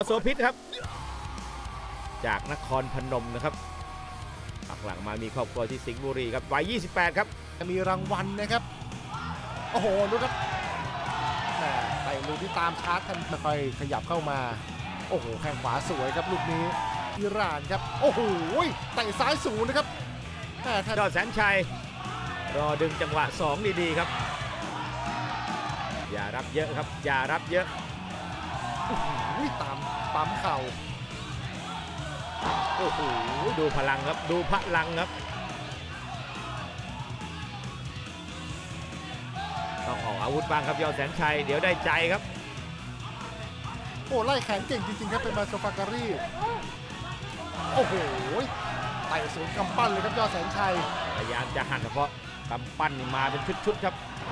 โสพิษครับจากนครพนมนะครับหลังมามีครอบครัวที่สิงห์บุรีครับวัย28ครับจะมีรางวัลนะครับโอ้โหดูครับไปลูกที่ตามชาร์จทันค่อยขยับเข้ามาโอ้โหแข้งขวาสวยครับลูกนี้อิหร่านครับโอ้โหเตะซ้ายสูงนะครับยอดแสนชัยรอดึงจังหวะ2ดีๆครับอย่ารับเยอะครับอย่ารับเยอะตามปั๊มเข่าโอ้โหดูพลังครับดูพลังครับต้องออกอาวุธบ้างครับยอดแสนชัยเดี๋ยวได้ใจครับโอ้ไล่แขนเก่งจริงๆครับเป็นมาโซฟาการีโอ้โหไต่สูงกำปั้นเลยครับยอดแสนชัยพยายามจะหันเฉพาะกำปั้นมาเป็นชุดๆครับ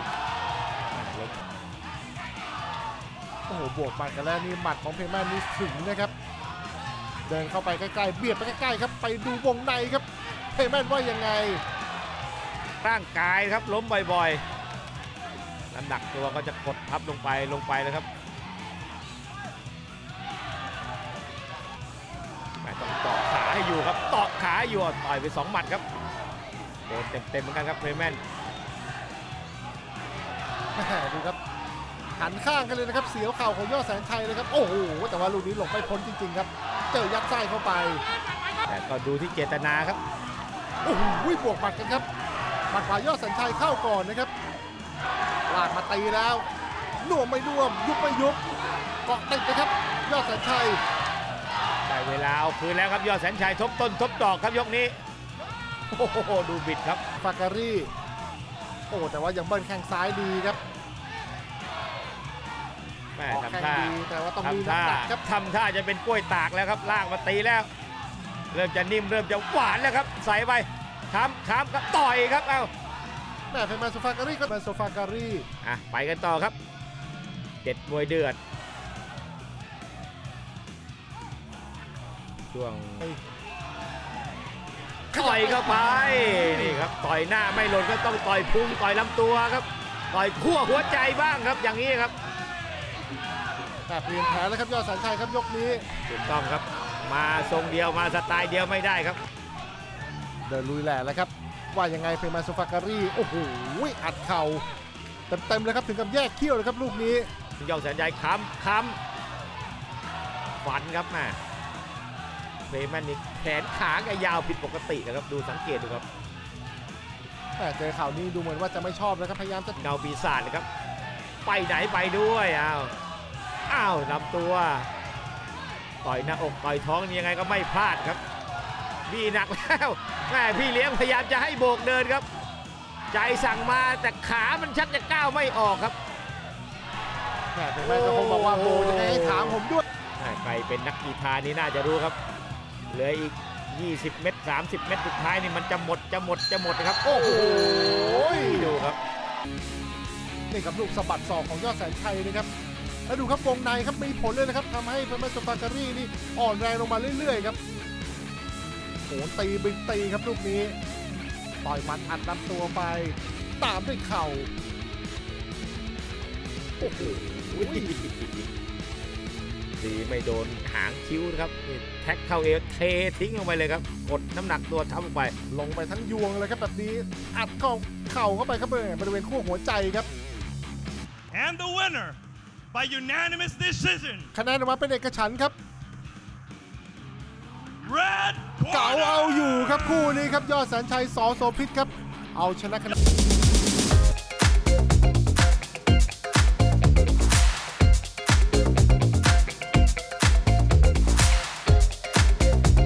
โอ้โหบวกหมัดกันแล้วนี่หมัดของเพย์แมนนี่ถึงนะครับเดินเข้าไปใกล้ๆเบียดไปใกล้ๆครับไปดูวงในครับเพย์แมนว่ายังไงร่างกายครับล้มบ่อยๆน้ำหนักตัวก็จะกดทับลงไปเลยครับต้องเกาะขาให้อยู่ครับเกาะขาอยู่ต่อยไป2 หมัดครับโดนเต็มเหมือนกันครับเพย์แมนดูครับหันข้างกันเลยนะครับเสียวเข่าของยอดแสนชัยเลยครับโอ้โหแต่ว่าลูกนี้หลงไม่พ้นจริงๆครับเจอยัดไส้เข้าไปแต่ก็ดูที่เจตนาครับโอ้โหบวกหมัดกันครับหมัดขวายอดแสนชัยเข้าก่อนนะครับลากมาตีแล้วน่วมไม่น่วมยุบไม่ยุบเกาะติดนะครับยอดแสนชัยได้เวลาเอาคืนแล้วครับยอดแสนชัยทบต้นทบดอกครับยกนี้โอ้โหดูบิดครับฟาการีโอ้แต่ว่ายังเบิ้ลแข้งซ้ายดีครับแม่ทำท่าแต่ว่าต้องมีน้ำหนักครับทำท่าจะเป็นกล้วยตากแล้วครับลากมาตีแล้วเริ่มจะนิ่มเริ่มจะหวานแล้วครับใส่ไปค้ำก็ต่อยครับเอาแม่เป็นมาโซฟาการีก็เป็นโซฟาการีไปกันต่อครับเด็ดมวยเดือดช่วงต่อยเข้าไปนี่ครับต่อยหน้าไม่หล่นก็ต้องต่อยพุงต่อยลำตัวครับต่อยขั้วหัวใจบ้างครับอย่างนี้ครับแต่เปลี่ยนแผนแล้วครับยอดแสนชัยครับยกนี้ถูกต้องครับมาทรงเดียวมาสไตล์เดียวไม่ได้ครับเดินลุยแหล่แล้วครับว่ายังไงเป็นมาโซฟาการีโอ้โหอัดเข่าเต็มเลยครับถึงกับแยกเขี้ยวเลยครับลูกนี้ยอดแสนชัยค้ำฟันครับแม่เพย์แมนนี่แขนขาแกยาวผิดปกตินะครับดูสังเกตดูครับแต่เจอข่าวนี้ดูเหมือนว่าจะไม่ชอบนะครับพยายามจะเงาปีศาจเลยครับไปไหนไปด้วยอ้าวลำตัวต่อยหน้าอกต่อยท้องยังไงก็ไม่พลาดครับพี่หนักแล้วแม่พี่เลี้ยงพยายามจะให้โบกเดินครับใจสั่งมาแต่ขามันชักจะก้าวไม่ออกครับแม่เป็นแม่ก็คงบอกว่าโบยังไงให้ถามผมด้วยใครเป็นนักกีฬานี่น่าจะรู้ครับเหลืออีก20 เมตร30 เมตรสุดท้ายนี่มันจะหมดนะครับโอ้โหดูครับนี่ครับลูกสะบัดศอกของยอดแสนชัยนะครับแล้วดูครับวงในครับมีผลเลยนะครับทำให้เพย์แมนโซฟาการีนี่อ่อนแรงลงมาเรื่อยๆครับโอ้ตีบิงตีครับลูกนี้ต่อยมันอัดลำตัวไปตามด้วยเข่าโอ้โหดีไม่โดนหางคิ้วนะครับแท็กเข้าเอวเททิ้งลงไปเลยครับกดน้ำหนักตัวทับลงไปทั้งยวงเลยครับแบบนี้อัดเข่าเข้าไปครับบริเวณขั้วหัวใจครับ and the winner by unanimous decision คะแนนออกมาเป็นเอกฉันท์ครับ Red เก๋าเอาอยู่ครับคู่นี้ครับยอดแสนชัยส.โสภิตครับเอาชนะคะแนน